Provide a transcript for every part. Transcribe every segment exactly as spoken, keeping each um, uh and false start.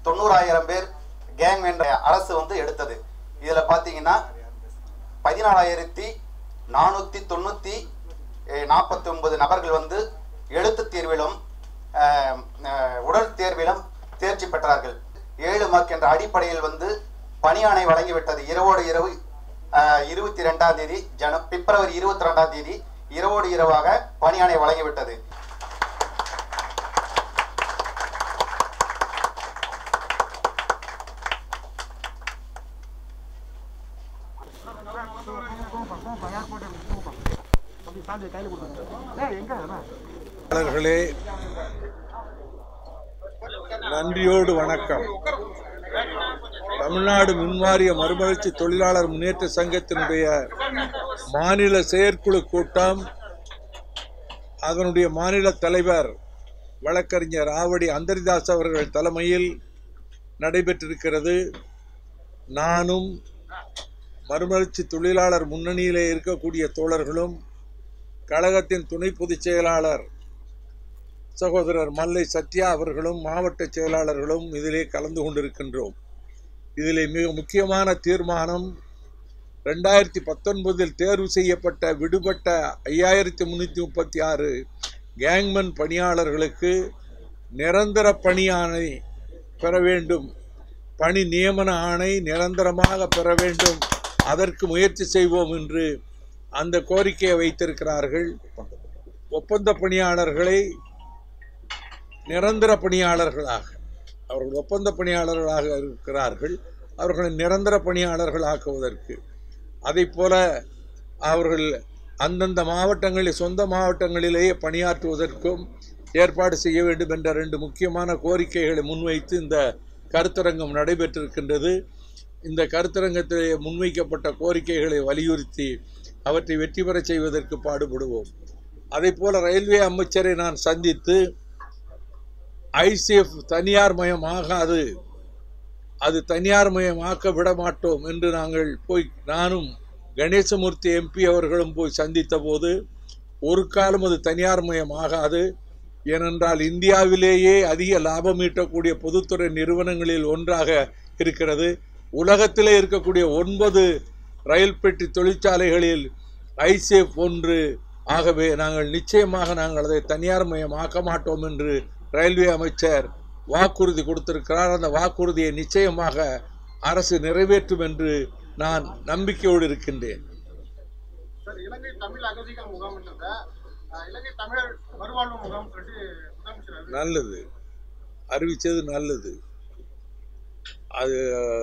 தொண்ணூறாயிரம் பேர் கேங் என்ற அரசு வந்து எடுத்தது. இதில் பார்த்தீங்கன்னா பதினாலாயிரத்தி நானூற்றி தொண்ணூற்றி நாற்பத்தி ஒன்பது நபர்கள் வந்து எழுத்து தேர்விலும் உடல் தேர்விலும் தேர்ச்சி பெற்றார்கள். ஏழு மார்க் என்ற அடிப்படையில் வந்து பணியாணை வழங்கிவிட்டது. இரவோடு இரவு இருபத்தி ரெண்டாம் தேதி ஜன பிப்ரவரி இருபத்தி ரெண்டாம் தேதி இரவோடு இரவாக பணியாணை வழங்கிவிட்டது. நன்றியோடு வணக்கம். தமிழ்நாடு மின்வாரிய மறுமலர்ச்சி தொழிலாளர் முன்னேற்ற சங்கத்தினுடைய மாநில செயற்குழு கூட்டம், அதனுடைய மாநில தலைவர் வழக்கறிஞர் ஆவடி அந்தரிதாஸ் அவர்கள் தலைமையில் நடைபெற்றிருக்கிறது. நானும் மறுமலர்ச்சி தொழிலாளர் முன்னணியிலே இருக்கக்கூடிய தோழர்களும் கழகத்தின் துணை பொதுச் செயலாளர் சகோதரர் மல்லை சத்யா அவர்களும் மாவட்ட செயலாளர்களும் இதிலே கலந்து கொண்டிருக்கின்றோம். இதிலே மிக முக்கியமான தீர்மானம், ரெண்டாயிரத்தி பத்தொன்பதில் தேர்வு செய்யப்பட்ட விடுபட்ட ஐயாயிரத்தி முன்னூற்றி முப்பத்தி ஆறு கேங்மேன் பணியாளர்களுக்கு நிரந்தர பணி ஆணை பெற வேண்டும், பணி நியமன ஆணை நிரந்தரமாக பெற வேண்டும், அதற்கு முயற்சி செய்வோம் என்று அந்த கோரிக்கையை வைத்திருக்கிறார்கள். ஒப்பந்த பணியாளர்களை நிரந்தர பணியாளர்களாக, அவர்கள் ஒப்பந்த பணியாளர்களாக இருக்கிறார்கள், அவர்களை நிரந்தர பணியாளர்கள் ஆக்குவதற்கு, அதை போல அவர்கள் அந்தந்த மாவட்டங்களில் சொந்த மாவட்டங்களிலேயே பணியாற்றுவதற்கும் ஏற்பாடு செய்ய வேண்டும் என்ற ரெண்டு முக்கியமான கோரிக்கைகளை முன்வைத்து இந்த கருத்தரங்கம் நடைபெற்றிருக்கின்றது. இந்த கருத்தரங்கத்திலே முன்வைக்கப்பட்ட கோரிக்கைகளை வலியுறுத்தி அவற்றை வெற்றி பெற செய்வதற்கு பாடுபடுவோம். அதே போல ரயில்வே அமைச்சரை நான் சந்தித்து ஐசிஎஃப் தனியார் மயமாகாது, அது தனியார் மயமாக்க விட மாட்டோம் என்று நாங்கள் போய், நானும் கணேசமூர்த்தி எம்பி அவர்களும் போய் சந்தித்த போது, ஒரு காலம் அது தனியார் மயமாகாது, ஏனென்றால் இந்தியாவிலேயே அதிக லாபம் ஈட்டக்கூடிய பொதுத்துறை நிறுவனங்களில் ஒன்றாக இருக்கிறது. உலகத்திலே இருக்கக்கூடிய ஒன்பது ரயில் பெட்டி தொழிற்சாலைகளில் ஐசிஎஃப் ஒன்று. ஆகவே நாங்கள் நிச்சயமாக நாங்கள் அதை தனியார் மயமாக்க மாட்டோம் என்று ரயில்வே அமைச்சர் வாக்குறுதி கொடுத்திருக்கிறார். அந்த வாக்குறுதியை நிச்சயமாக அரசு நிறைவேற்றும் என்று நான் நம்பிக்கையோடு இருக்கின்றேன். நல்லது, அறிவிச்சது நல்லது. அது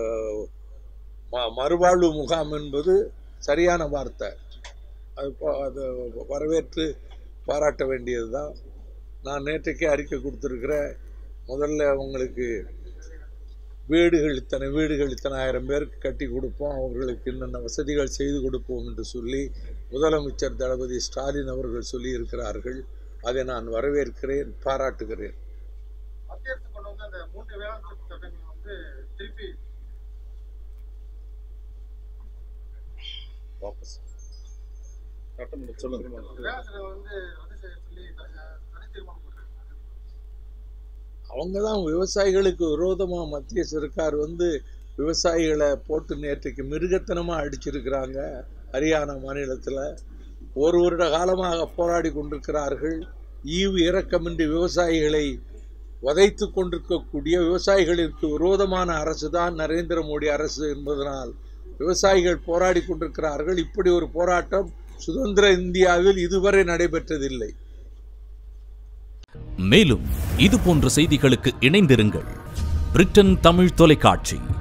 மறுவாழ்வு முகாம் என்பது சரியான வார்த்தை. அது அது வரவேற்று பாராட்ட வேண்டியது தான். நான் நேற்றைக்கே அறிக்கை கொடுத்துருக்கிறேன். முதல்ல அவங்களுக்கு வீடுகள் இத்தனை வீடுகள் இத்தனை ஆயிரம் பேருக்கு கட்டி கொடுப்போம், அவர்களுக்கு என்னென்ன வசதிகள் செய்து கொடுப்போம் என்று சொல்லி முதலமைச்சர் தளபதி ஸ்டாலின் அவர்கள் சொல்லி இருக்கிறார்கள். அதை நான் வரவேற்கிறேன், பாராட்டுகிறேன். அவங்க தான் விவசாயிகளுக்கு விரோதமாக மத்திய சர்க்கார் வந்து விவசாயிகளை போட்டு நேற்றைக்கு மிருகத்தனமாக அடிச்சிருக்கிறாங்க. ஹரியானா மாநிலத்தில் ஒரு வருட காலமாக போராடி கொண்டிருக்கிறார்கள். ஈவு இறக்கமின்றி விவசாயிகளை வதைத்து கொண்டிருக்கக்கூடிய விவசாயிகளுக்கு விரோதமான அரசு தான் நரேந்திர மோடி அரசு என்பதனால் விவசாயிகள் போராடி கொண்டிருக்கிறார்கள். இப்படி ஒரு போராட்டம் சுதந்திர இந்தியாவில் இதுவரை நடைபெற்றதில்லை. மேலும் இது போன்ற செய்திகளுக்கு இணைந்திருங்கள். பிரிட்டன் தமிழ் தொலைக்காட்சி.